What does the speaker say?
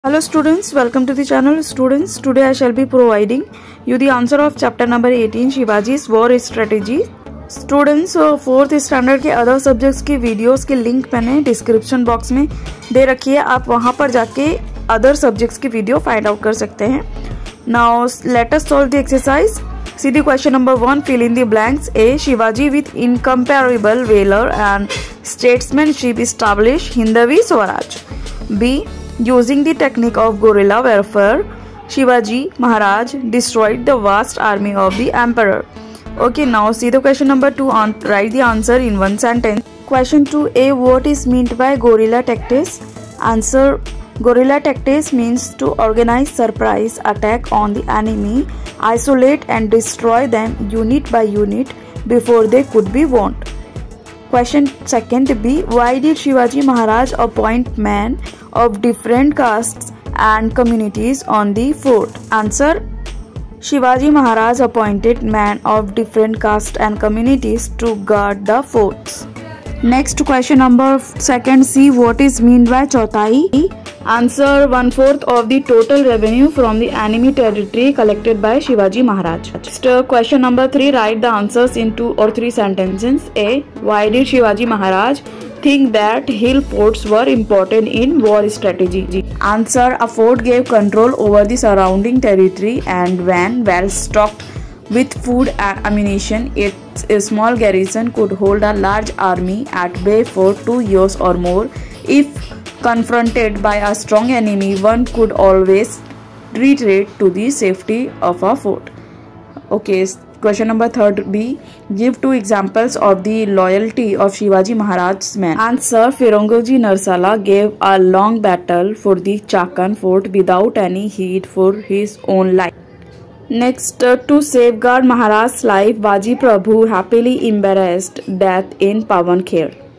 Hello students, welcome to the channel. Students, today I shall be providing you the answer of chapter number 18 Shivaji's war strategy. Students fourth standard के other subjects की videos के link मैंने description box में दे रखी है, आप वहां पर जाके अदर सब्जेक्ट्स की वीडियो फाइंड आउट कर सकते हैं. Now let us solve the exercise. See the question number 1. Fill in the blanks. A. Shivaji with incomparable valour and statesmanship establish Hindavi Swaraj. B. Using the technique of guerrilla warfare, Shivaji Maharaj destroyed the vast army of the emperor. Okay, now see the question number 2. Write the answer in one sentence. Question 2a. What is meant by guerrilla tactics? Answer. Guerrilla tactics means to organize surprise attack on the enemy, isolate and destroy them unit by unit before they could be warned. Question 2b. Why did Shivaji Maharaj appoint men of different castes and communities on the fort? Answer. Shivaji Maharaj appointed men of different castes and communities to guard the forts. Next question number 2. C. What is meant by chauthai? Answer. 1/4 of the total revenue from the enemy territory collected by Shivaji Maharaj. Next question number 3. Write the answers in 2 or 3 sentences. A. Why did Shivaji Maharaj think that hill forts were important in war strategy? Answer. A fort gave control over the surrounding territory, and when well stocked with food and ammunition, its small garrison could hold a large army at bay for 2 years or more. If confronted by a strong enemy, one could always retreat to the safety of a fort. Okay, question number 3b. Give 2 examples of the loyalty of Shivaji Maharaj's men. Answer. Firouzji Narsala gave a long battle for the Chakan fort without any heed for his own life. Next, to safeguard Maharaj's life, Baji Prabhu happily embraced death in Pawan Kher.